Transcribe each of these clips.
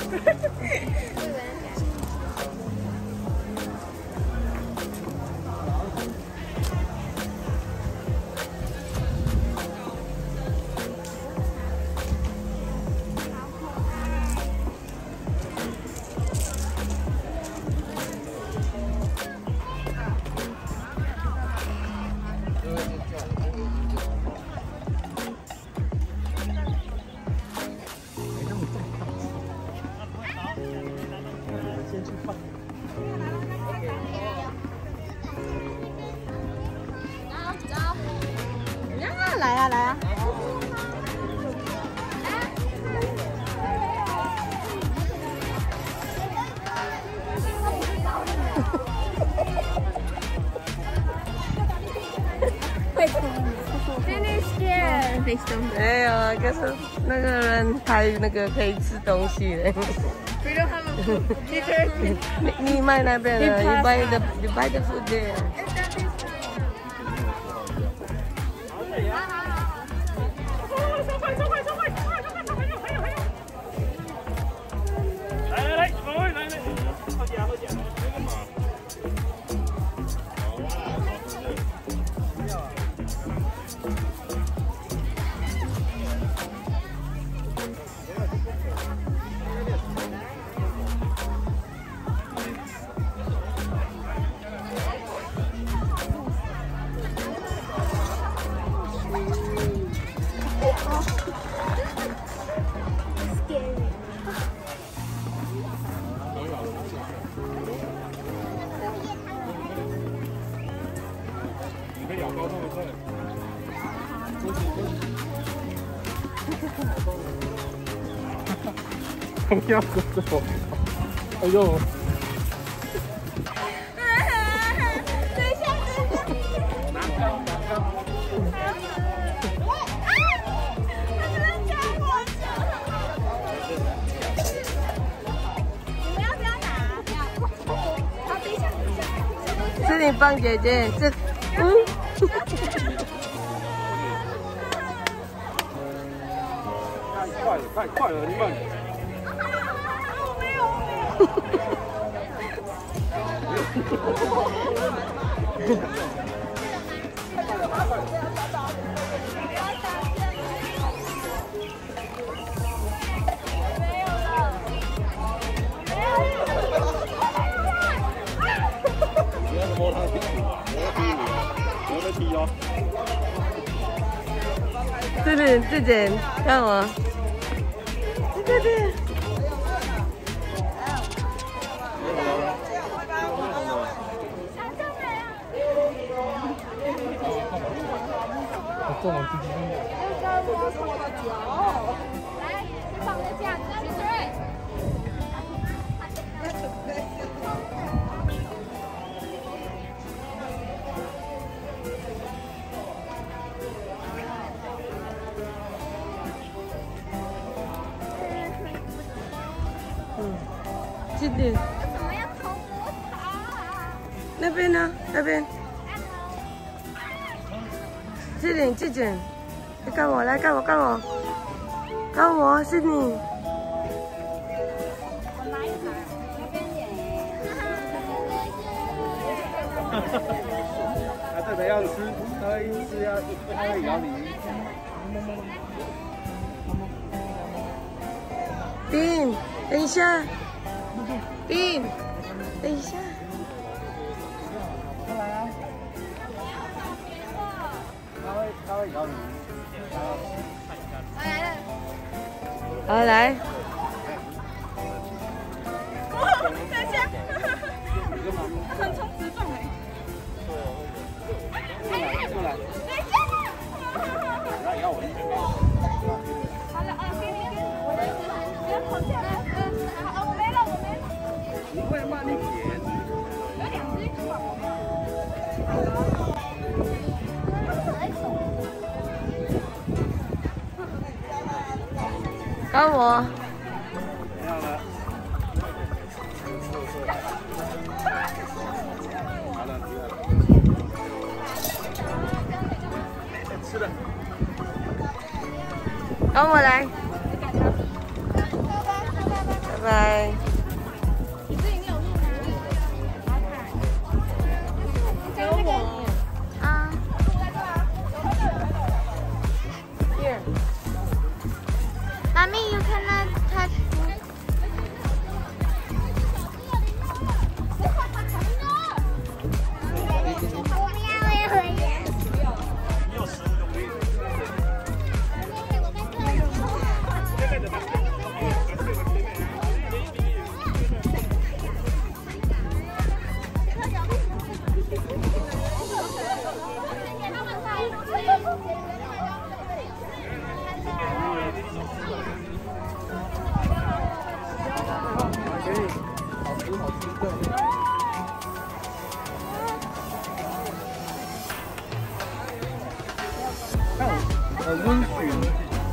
来啊来啊！没有啊，可是那个人还那个可以吃东西嘞。你买那边的 ，you buy the food there。 不要跟着我！哎呦！ 等一下，拿高。你们要不要拿？不要。好，等一下。 这里帮姐姐，这太快了，你慢点。 这里这点看我，对。 这种滴滴来，放个架子，去对。 这里。 为什么要偷摸它？ 那边呢？那边。 这点，你看我，来看我，是你。 我拿一拿，那边也。 他这个要吃，他会吃要，他会咬你。 冰，等一下。冰，等一下。 他会咬你。 来了。 好，来。 等一下。横冲直撞哎。 过来。 等一下。 来咬我。 好了，给你，我来，不要跑下来。我没了。 你会慢一点。 有2只一起跑。 看我。 没有了。好了，吃的。 跟我来。拜拜。 拜。 你自己没有录吗？有我。啊。Here. Mommy, you cannot touch me. 温驯。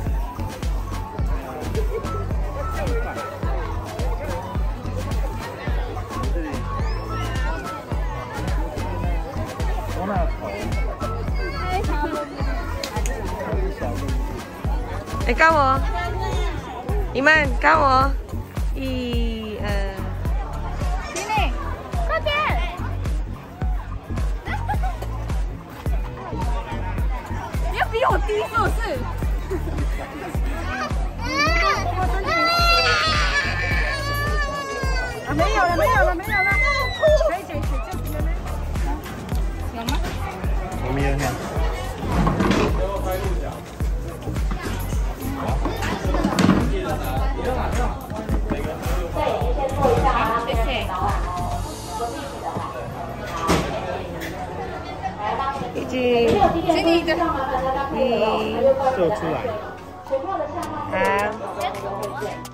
往哪跑？ 哎，跟我，你们跟我，一请你，快点！你要比我低是不是？啊，没有了，没有了，没有了，可以解决这边没？有吗？ 我没有看。 已经， 请你的， 射出来。 好。